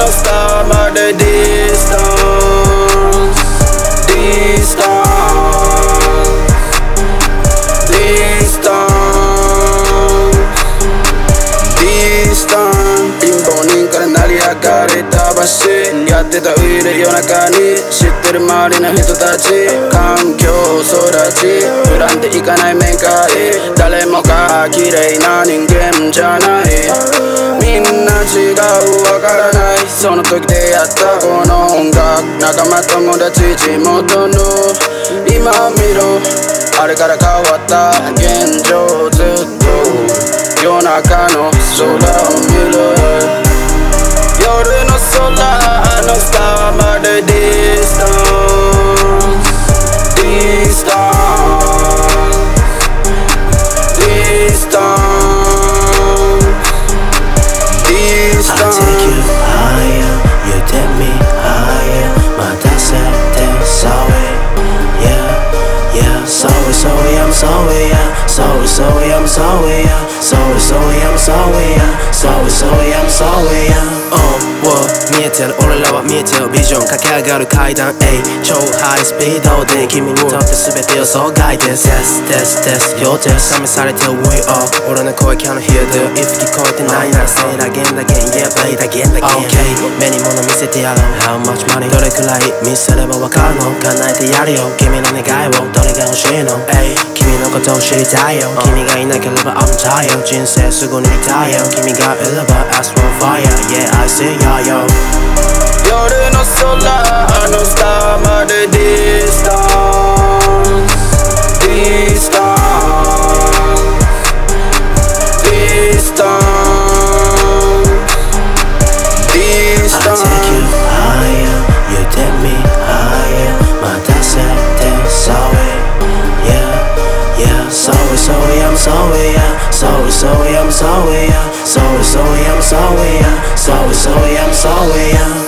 no stop at the distance. 빈본인 카르나리아 가리다 바시 야테다 위를 요나카니 시테르 마리나 히토타치環境育ち恨んでいかない面会誰もが綺麗な人間じゃないみんな違うわからないその時出会ったこの音楽仲間友達地元の今見ろあれから変わった現状ずっと夜中の空を見る夜の空のスターまでディスタンI take you higher, you take me higher. My dad said this, sorry, yeah, yeah. Sorry, sorry, I'm sorry, yeah. Sorry, sorry, I'm sorry, yeah. Sorry, sorry, I'm sorry, yeah. Sorry, sorry, I'm sorry, yeah. 見えてる俺らは見えてるビジョン駆け上がる階段超ハイスピードで君にとって全て予想外です Test 要点試されてる We are 俺の声 Can hear the If 聞こえてないなら Say it again Yeah play it again Okay 目に物見せてやろう How much money どれくらい見せればわかるの叶えてやるよ君の願いをどれが欲しいの君のことを知りたいよ君がいなければ I'm tired 人生すぐにリタイア君がいれば Ask for fire Yeah I see ya yo 夜の空のスターまでディスタン I take you higher, you take me higher. My dad said this, sorry, yeah, yeah. Sorry, sorry, I'm sorry, yeah. Sorry, sorry, I'm sorry, yeah. Sorry, sorry, I'm sorry, yeah. Sorry, sorry, I'm sorry, yeah.